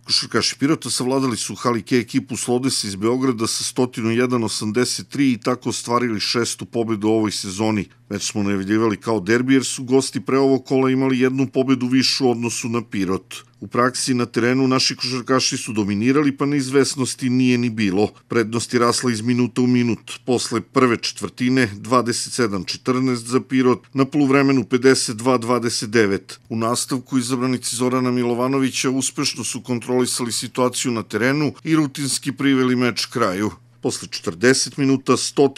Košarkaši Pirota savladali su Halike ekipu Slodesa iz Beograda sa 101-83 i tako ostvarili 6. pobedu u ovoj sezoni. Već smo najavljivali kao derbi jer su gosti pre ovog kola imali jednu pobedu višu u odnosu na Pirot. U praksi na terenu naši košarkaši su dominirali, pa neizvesnosti nije ni bilo. Prednost je rasla iz minuta u minut. Posle prve četvrtine 27-14 za Pirot, na poluvremenu 52-29. U nastavku izabranici Zorana Milovanovića uspešno su kontrolisali situaciju na terenu i rutinski priveli meč kraju. Posle 40 minuta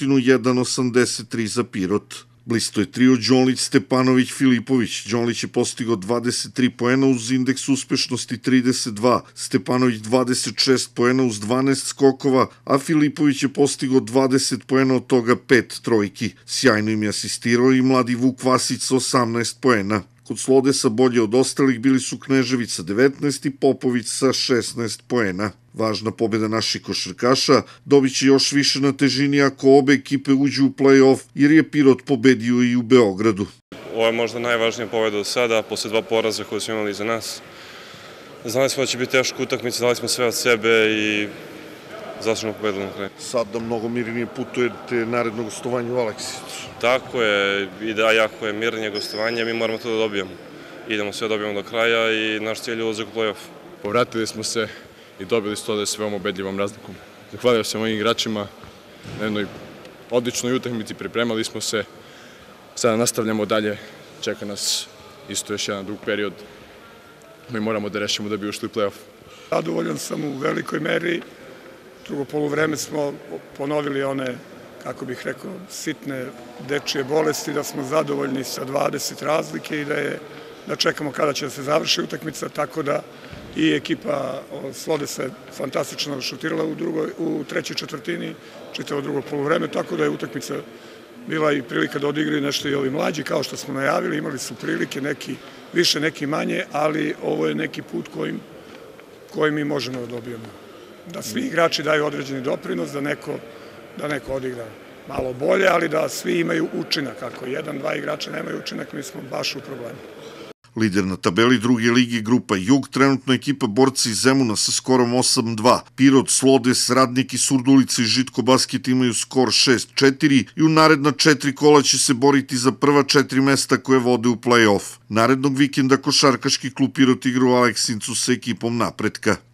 101-83 za Pirot. Blisto je trio Đonlić, Stepanović, Filipović. Đonlić je postigao 23 poena uz indeks uspešnosti 32, Stepanović 26 poena uz 12 skokova, a Filipović je postigao 20 poena, od toga 5 trojki. Sjajno im je asistirao i mladi Vuk Vasić sa 18 poena. Kod Slodesa bolje od ostalih bili su Knežević sa 19 i Popović sa 16 poena. Važna pobjeda naših košarkaša dobit će još više na težini ako obe ekipe uđu u play-off, jer je Pirot pobedio i u Beogradu. Ovo je možda najvažnija pobjeda do sada, posle 2 poraza koje smo imali iza nas. Znali smo da će biti teška utakmica, dali smo sve od sebe i zaslužno pobedili na kraju. Sad da mnogo mirnije putujete naredno gostovanje u Aleksinac. Tako je, i da jako je mirnije gostovanje, mi moramo to da dobijemo. Idemo sve dobijemo do kraja i naš cilj je ulazak u play-off. Povratili smo se i dobili Slodesa s veoma ubedljivom razlikom. Zahvaljujem se mojim igračima na jednoj odličnoj utakmici, pripremali smo se, sada nastavljamo dalje, čeka nas isto još jedan dug period. Mi moramo da rešimo da bi ušli u play-off. Zadovoljan sam u velikoj meri. Drugo poluvreme smo ponovili one, kako bih rekao, sitne dečije bolesti, da smo zadovoljni sa 20 razlike i da čekamo kada će da se završi utakmica, tako da i ekipa Slodesa je fantastično šutirala u trećoj četvrtini, čitavo drugo poluvreme, tako da je utakmica bila i prilika da odigraju nešto i ovi mlađi, kao što smo najavili, imali su prilike, neki više, neki manje, ali ovo je neki put koji mi možemo da dobijemo. Da svi igrači daju određeni doprinos, da neko odigra malo bolje, ali da svi imaju učinak. Ako 1-2 igrača nemaju učinak, mi smo baš u problemu. Lider na tabeli druge ligi grupa Jug, trenutno ekipa Borci iz Zemuna sa skorom 8-2. Pirot, Slodes, Radnik i Surdulica i Žitko Basket imaju skor 6-4 i u naredna 4 kola će se boriti za prva 4 mesta koje vode u play-off. Narednog vikenda košarkaški klub Pirot igra u Aleksincu sa ekipom Napretka.